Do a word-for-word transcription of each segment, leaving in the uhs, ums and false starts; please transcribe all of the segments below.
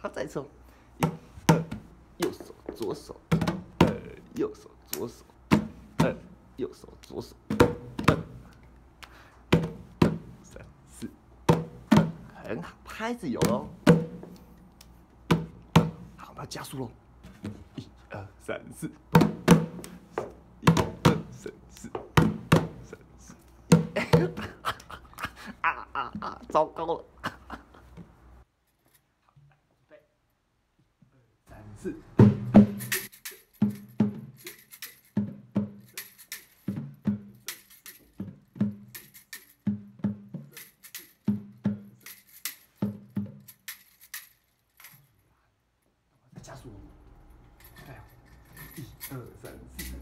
好，再抽，一、二，右手左手，二右手左手，二右手左手，二三四，很好，拍子有喽。好，我们要加速喽，一二三四，一二三四，三四，啊啊啊！糟糕了。三四，加速，哎，一二三四。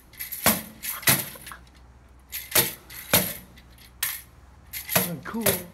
很酷哦。